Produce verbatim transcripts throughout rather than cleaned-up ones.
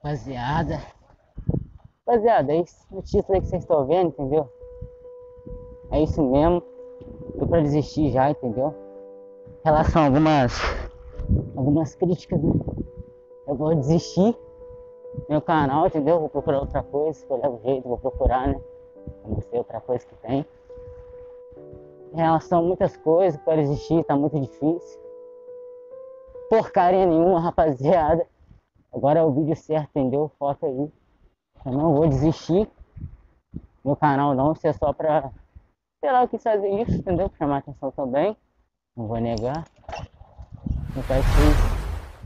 Rapaziada, rapaziada, é isso, no título aí que vocês estão vendo, entendeu? É isso mesmo, tô pra desistir já, entendeu? Em relação a algumas, algumas críticas, né? Eu vou desistir do meu canal, entendeu? Vou procurar outra coisa, se eu levo jeito, vou procurar, né? Eu não sei outra coisa que tem. Em relação a muitas coisas, para existir tá muito difícil. Porcaria nenhuma, rapaziada. Agora é o vídeo certo, entendeu? Foca aí. Eu não vou desistir. Meu canal não, isso é só pra... Sei lá, eu quis fazer isso, entendeu? Pra chamar atenção também. Não vou negar. Então é vocês...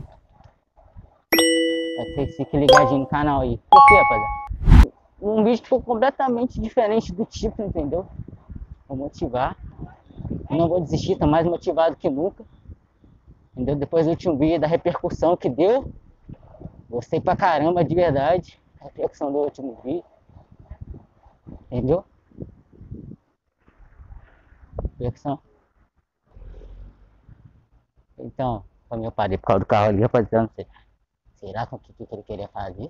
É que vocês fiquem ligadinhos no canal aí. Por quê, rapaziada? Um vídeo ficou completamente diferente do tipo, entendeu? Vou motivar. Eu não vou desistir, tô mais motivado que nunca. Entendeu? Depois do último vídeo, da repercussão que deu. Gostei pra caramba, de verdade. A repercussão do último vídeo. Entendeu? Repercussão. Então, como eu parei por causa do carro ali, rapaziada, não sei. Será com o que, que ele queria fazer?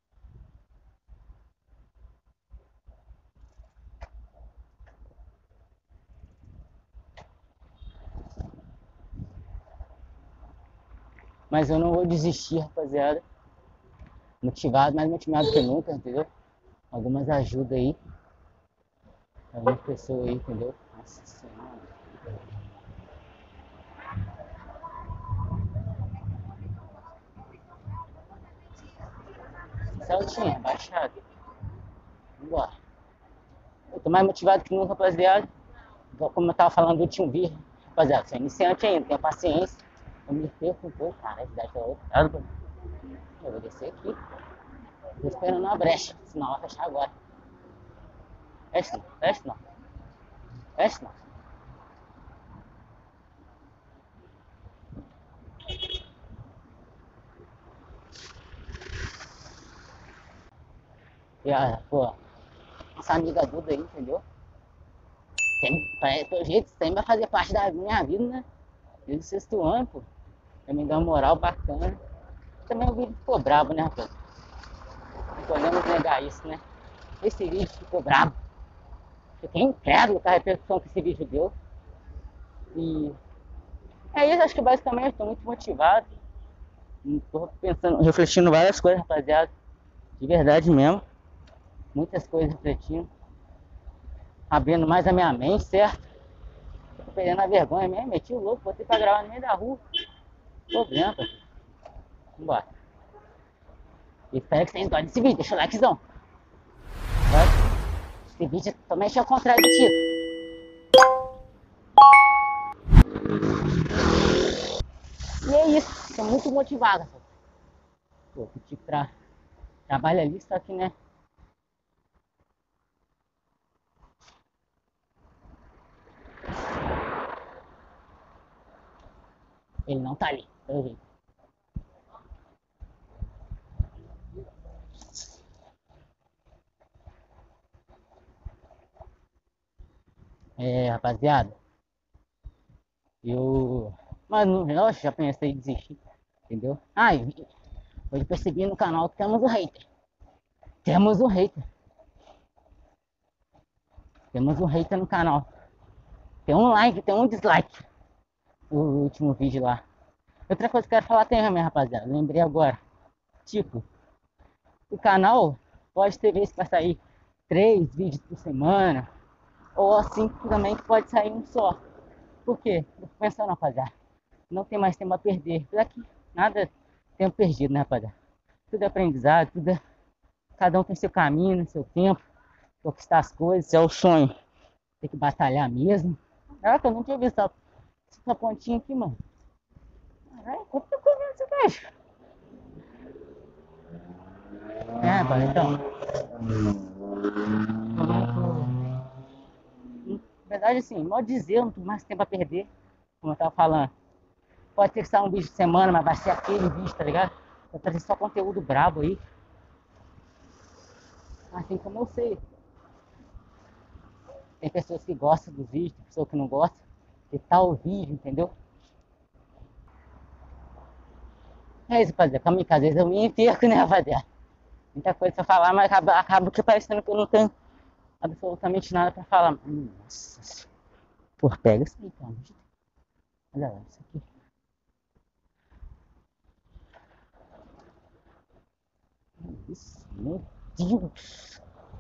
Mas eu não vou desistir, rapaziada. Motivado, mais motivado que nunca, entendeu? Algumas ajudas aí. Algumas pessoas aí, entendeu? Nossa senhora. Celtinha, baixado. Vambora. Eu tô mais motivado que nunca, rapaziada. Como eu tava falando do último vídeo, rapaziada, sou iniciante ainda, tenha paciência. Eu me perco um pouco, cara, a cidade tá lotada. Eu vou descer aqui. Tô esperando uma brecha, senão vai fechar agora. Fecha não, fecha não. Fecha não. E a, pô, nossa amiga Duda aí, entendeu? Tem, pelo jeito, isso aí vai fazer parte da minha vida, né? Desde o sexto ano, pô. Vai me dar uma moral bacana. Também o vídeo ficou brabo, né, rapaz? Não podemos negar isso, né? Esse vídeo ficou brabo. Fiquei incrédulo com a repercussão que esse vídeo deu. E é isso, acho que basicamente estou muito motivado. Estou pensando, refletindo várias coisas, rapaziada. De verdade mesmo. Muitas coisas refletindo. Abrindo mais a minha mente, certo? Tô perdendo a vergonha mesmo, meti o louco, botei pra gravar no meio da rua. Problema, rapaz. Vambora. E espero que vocês gostem desse vídeo, deixa o likezão. Esse vídeo também é ao contrário do título. E é isso, tô muito motivado. Pô, tipo, pra... trabalho ali, só que, né? Ele não tá ali, pelo jeito. É, rapaziada. Eu... Mas no real, já pensei em desistir, entendeu? Ah, hoje percebi no canal que temos um hater. Temos um hater. Temos um hater no canal. Tem um like, tem um dislike. O último vídeo lá. Outra coisa que eu quero falar também, rapaziada. Lembrei agora. Tipo, o canal pode ter vezes que vai sair três vídeos por semana. Ou assim também que pode sair um só. Por quê? Eu tô pensando, rapaziada. Não tem mais tempo a perder. Daqui nada tempo perdido, né, rapaziada? Tudo é aprendizado, tudo é... Cada um tem seu caminho, seu tempo. Conquistar as coisas, é o sonho. Tem que batalhar mesmo. Caraca, eu não tinha visto essa, essa pontinha aqui, mano. Caralho, quanto tempo eu vi esse gajo? É, rapaz, então. Na verdade, assim, modo dizer, eu não tenho mais tempo a perder. Como eu tava falando. Pode ter que sair um vídeo de semana, mas vai ser aquele vídeo, tá ligado? Vou trazer só conteúdo brabo aí. Assim como eu sei. Tem pessoas que gostam do vídeo, tem pessoas que não gostam de tal vídeo, entendeu? É isso, rapaziada. Calma aí, que às vezes eu me perco, né, rapaziada? Muita coisa pra falar, mas acaba, acaba que parecendo que eu não tenho absolutamente nada pra falar. Nossa. Pô, pega isso aí, pelo amor de Deus. Olha lá, isso aqui. Isso, meu Deus.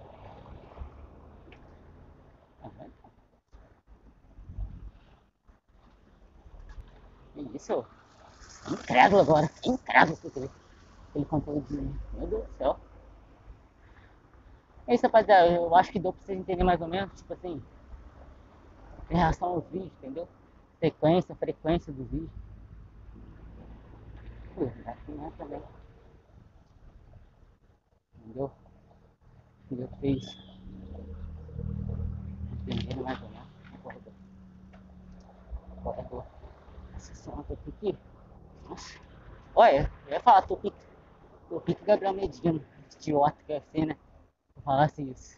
Isso. Incrédulo agora. Incrédulo que ele, ele conteúdo. Meu Deus do céu. É isso, rapaziada. Eu acho que deu pra vocês entenderem mais ou menos. Tipo assim, em relação aos vídeos, entendeu? Sequência, frequência dos vídeos. Pô, aqui né, também. Entendeu? Entendeu? Vocês entenderam mais ou menos. Corredor. Corredor. Essa senhora tô aqui. Nossa. Olha, eu ia falar, tô pique. Tô pique Gabriel Medina. Idiota que é assim, né? Eu falasse isso.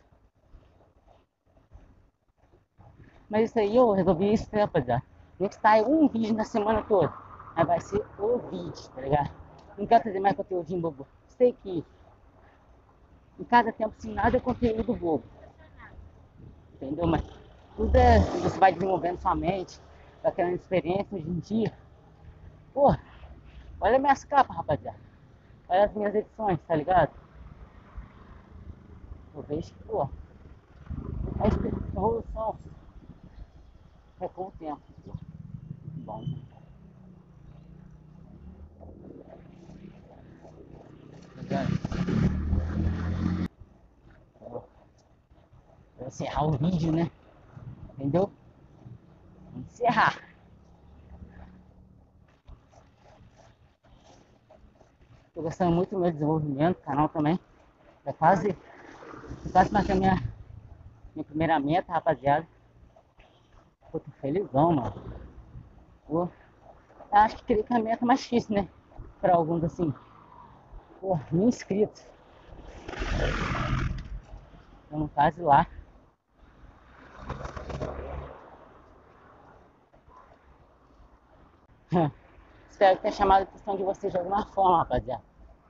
Mas isso aí eu resolvi isso, né, rapaziada? Tem que sair um vídeo na semana toda. Aí vai ser o vídeo, tá ligado? Não quero fazer mais conteúdo bobo. Sei que em cada tempo assim nada é conteúdo bobo. Entendeu? Mas tudo é. Você vai desenvolvendo sua mente, vai criando experiência hoje em dia. Pô, olha minhas capas, rapaziada. Olha as minhas edições, tá ligado? Eu vejo que, pô, a evolução é com o tempo. Bom. Vou encerrar o vídeo, né? Entendeu? Vou encerrar. Tô gostando muito do meu desenvolvimento, canal também. É quase, é quase marquei a minha, minha primeira meta, rapaziada. Pô, tô felizão, mano. Pô, eu acho que queria que a meta é mais difícil, né? Pra alguns assim. Pô, mil inscritos. Estamos quase lá. Espero que tenha chamado a atenção de vocês de alguma forma, rapaziada.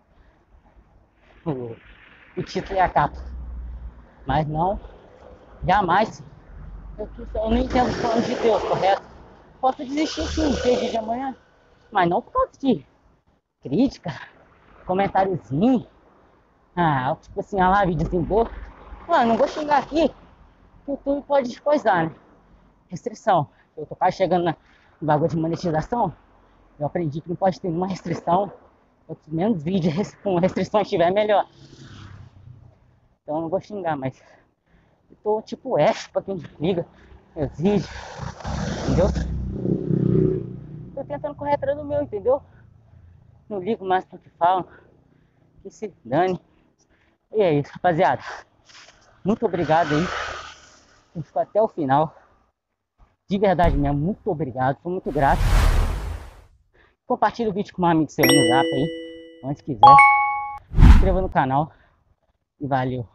O, o título e a capa. Mas não, jamais. Eu, eu não entendo o plano de Deus, correto? Posso desistir sim, dia de amanhã. Mas não por causa de crítica, comentáriozinho. Ah, tipo assim, ah lá, videozinho boa. Mano, não vou xingar aqui. O YouTube pode coisar, né? Restrição. Eu tô quase chegando na bagulho de monetização. Eu aprendi que não pode ter nenhuma restrição. Quanto menos vídeo com restrições tiver, melhor. Então eu não vou xingar, mas eu tô tipo F pra quem liga meus vídeos, entendeu? Tô tentando correr atrás do meu, entendeu? Não ligo mais pro que falam. Que se dane. E é isso, rapaziada. Muito obrigado aí. Quem ficou até o final. De verdade mesmo, muito obrigado. Sou muito grato. Compartilhe o vídeo com um amigo seu no zap aí, onde quiser. Se inscreva no canal. E valeu.